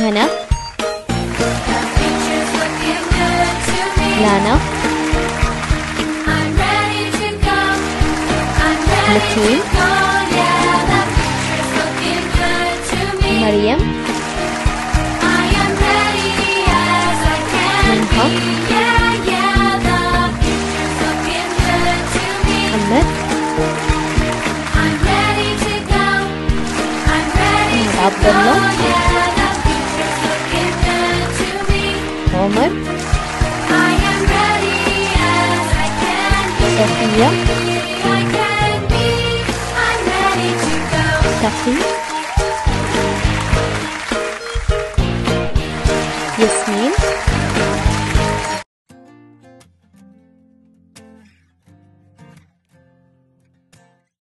هنا، لانا، لتين، مريم، منها، محمد، عبد الله، عمر، صفية، تقي، ياسمين،